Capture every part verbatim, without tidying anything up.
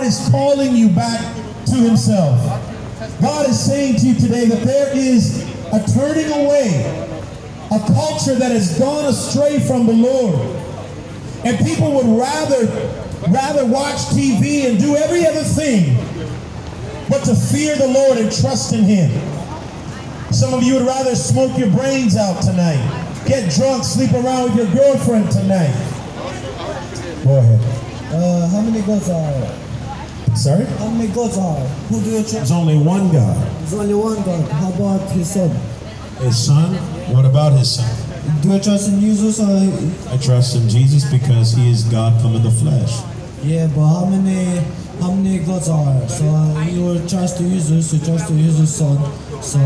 is calling you back to himself. God is saying to you today that there is a turning away, a culture that has gone astray from the Lord. And people would rather, rather watch T V and do every other thing but to fear the Lord and trust in him. Some of you would rather smoke your brains out tonight, get drunk, sleep around with your girlfriend tonight. Go ahead. Uh, how many gods are? Sorry? How many gods are? Who do you trust? There's only one God. There's only one God. How about his son? His son? What about his son? Do you trust in Jesus or? I trust in Jesus because he is God come in the flesh. Yeah, but how many how many gods are? So uh, you trust to Jesus, you trust to Jesus' son. So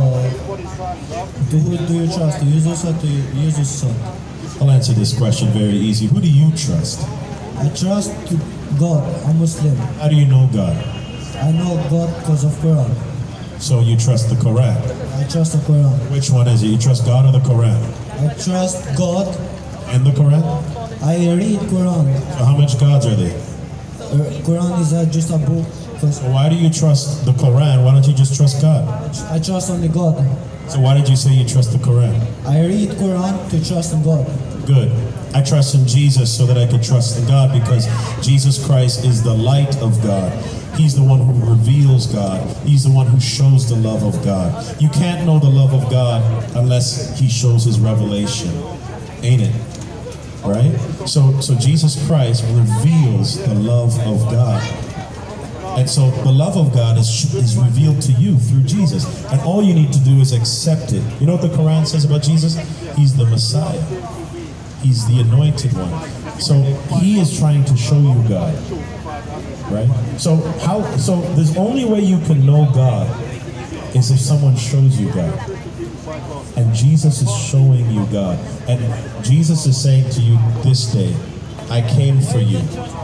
to who do you trust? To Jesus or to Jesus' son? I'll answer this question very easy. Who do you trust? I trust to God. I'm Muslim. How do you know God? I know God because of Quran. So you trust the Quran. I trust the Quran. Which one is it? You trust God or the Quran? I trust God. And the Quran? I read Quran. So how much gods are there? Uh, Quran is uh, just a book. So why do you trust the Quran? Why don't you just trust God? I trust only God. So why did you say you trust the Quran? I read Quran to trust in God. Good. I trust in Jesus so that I can trust in God because Jesus Christ is the light of God. He's the one who reveals God. He's the one who shows the love of God. You can't know the love of God unless he shows his revelation. Ain't it? Right? So, so Jesus Christ reveals the love of God. And so the love of God is, is revealed to you through Jesus. And all you need to do is accept it. You know what the Quran says about Jesus? He's the Messiah. He's the anointed one. So he is trying to show you God. Right? So how so the only way you can know God is if someone shows you God. And Jesus is showing you God. And Jesus is saying to you this day, I came for you.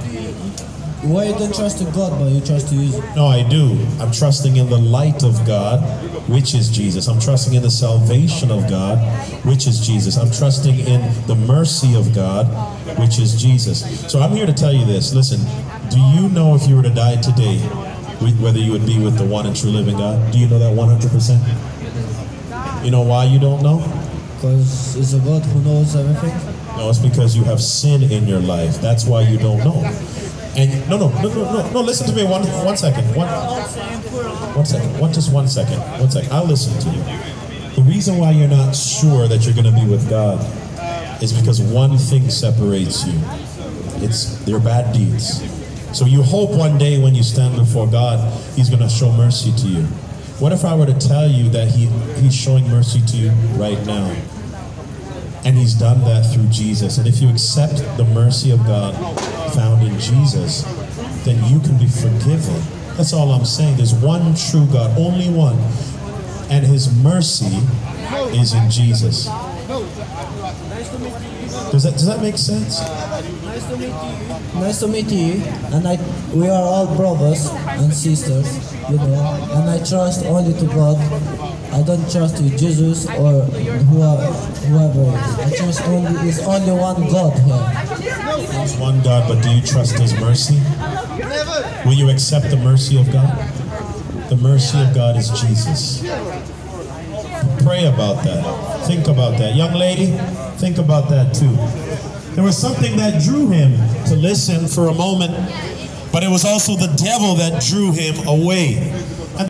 Why you don't trust in God, but you trust to use it? No, I do. I'm trusting in the light of God, which is Jesus. I'm trusting in the salvation of God, which is Jesus. I'm trusting in the mercy of God, which is Jesus. So I'm here to tell you this. Listen, do you know if you were to die today, whether you would be with the one and true living God? Do you know that one hundred percent? You know why you don't know? Because it's a God who knows everything. No, it's because you have sin in your life. That's why you don't know. And no, no, no, no, no, no. Listen to me one, one second. One, one second. One, just one second. One second. I'll listen to you. The reason why you're not sure that you're going to be with God is because one thing separates you. It's their bad deeds. So you hope one day when you stand before God, He's going to show mercy to you. What if I were to tell you that He He's showing mercy to you right now? And He's done that through Jesus. And if you accept the mercy of God found in Jesus, then you can be forgiven. That's all I'm saying. There's one true God, only one. And His mercy is in Jesus. Does that, does that make sense? Nice to meet you. Nice to meet you. And I, we are all brothers and sisters, you know. And I trust only to God. I don't trust you, Jesus or whoever. whoever. I trust only, it's only one God here. There's one God, but do you trust His mercy? Will you accept the mercy of God? The mercy of God is Jesus. Pray about that. Think about that. Young lady, think about that too. There was something that drew him to listen for a moment, but it was also the devil that drew him away.